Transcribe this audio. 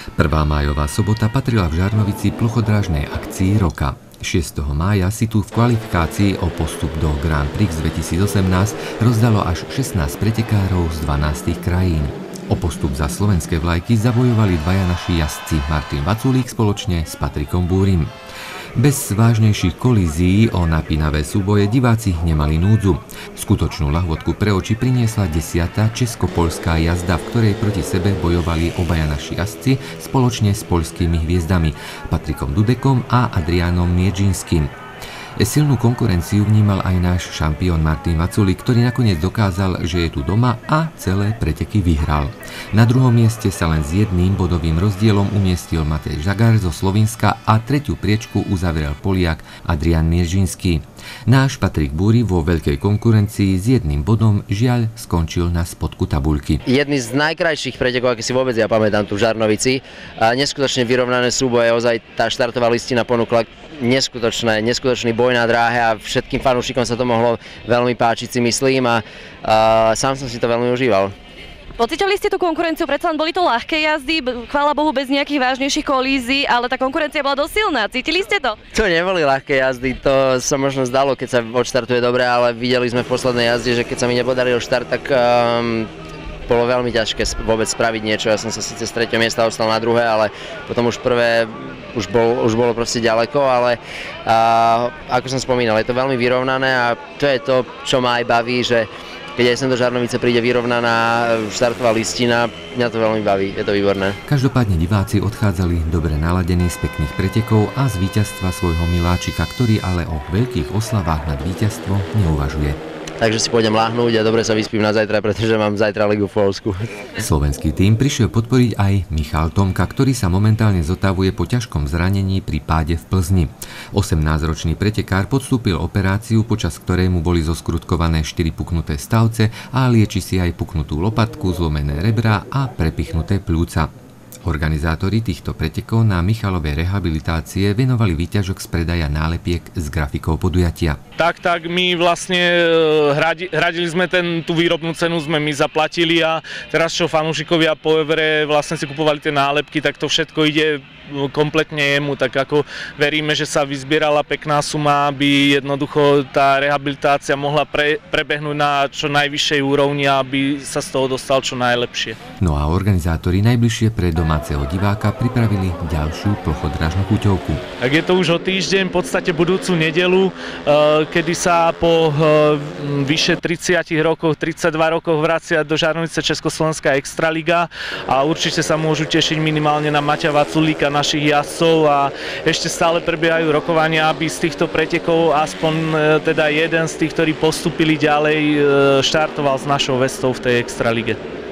1. májová sobota patrila v Žarnovici plochodrážnej akcii roka. 6. mája si tu v kvalifikácii o postup do Grand Prix 2018 rozdalo až 16 pretekárov z 12 krajín. O postup za slovenské vlajky zabojovali dvaja naši jazdci Martin Vaculík spoločne s Patrikom Búrim. Bez vážnejších kolízií o napínavé súboje diváci nemali núdzu. Skutočnú lahôdku pre oči priniesla 10. česko-poľská jazda, v ktorej proti sebe bojovali obaja naši jazdci spoločne s poľskými hviezdami Patrikom Dudekom a Adrianom Mieržinským. Silnú konkurenciu vnímal aj náš šampión Martin Vaculík, ktorý nakoniec dokázal, že je tu doma a celé preteky vyhral. Na druhom mieste sa len s 1 bodovým rozdielom umiestnil Matej Žagar zo Slovinska a tretiu priečku uzavrel Poliak Adrian Mieržinský. Náš Patrik Búri vo veľkej konkurencii s 1 bodom žiaľ skončil na spodku tabuľky. Jedný z najkrajších pretekov, aké si vôbec ja pamätám tu v Žarnovici. Neskutočne vyrovnané súboje, ozaj tá štartová listina ponúkla neskutočný boj na dráhe a všetkým fanúšikom sa to mohlo veľmi páčiť, si myslím, a sám som si to veľmi užíval. Pociťovali ste tú konkurenciu, predsa len boli to ľahké jazdy, chvála Bohu bez nejakých vážnejších kolízií, ale tá konkurencia bola dosť silná, cítili ste to? To neboli ľahké jazdy, to sa možno zdalo, keď sa odštartuje dobre, ale videli sme v poslednej jazde, že keď sa mi nepodaril štart, tak bolo veľmi ťažké vôbec spraviť niečo. Ja som sa síce z 3. miesta dostal na 2., ale potom už prvé už bolo proste ďaleko, ale ako som spomínal, je to veľmi vyrovnané a to je to, čo ma aj baví, že keď aj sem do Žarnovice príde vyrovnaná štartová listina, mňa to veľmi baví, je to výborné. Každopádne diváci odchádzali dobre naladení z pekných pretekov a z víťazstva svojho miláčika, ktorý ale o veľkých oslavách nad víťazstvo neuvažuje. Takže si pôjdem láhnuť a dobre sa vyspím na zajtra, pretože mám zajtra ligu v Poľsku. Slovenský tím prišiel podporiť aj Michal Tomka, ktorý sa momentálne zotavuje po ťažkom zranení pri páde v Plzni. 18-ročný pretekár podstúpil operáciu, počas ktorej mu boli zoskrutkované 4 puknuté stavce a lieči si aj puknutú lopatku, zlomené rebra a prepichnuté pľúca. Organizátori týchto pretekov na Michalovej rehabilitácie venovali výťažok z predaja nálepiek s grafikou podujatia. Tak my vlastne hradili sme tú výrobnú cenu, sme my zaplatili a teraz čo fanúšikovia po Evere vlastne si kupovali tie nálepky, tak to všetko ide kompletne jemu, tak ako veríme, že sa vyzbierala pekná suma, aby jednoducho tá rehabilitácia mohla prebehnúť na čo najvyššej úrovni, aby sa z toho dostal čo najlepšie. No a organizátori najbližšie pre domáceho diváka pripravili ďalšiu plochodrážnu puťovku. Tak je to už o týždeň, v podstate budúcu nedeľu, kedy sa po vyše 30 rokoch, 32 rokoch vracia do Žarnovice Československá extraliga a určite sa môžu tešiť minimálne na Maťa Vaculíka, našich jazdcov, a ešte stále prebiehajú rokovania, aby z týchto pretekov aspoň teda jeden z tých, ktorí postúpili ďalej, štartoval s našou vestou v tej extralige.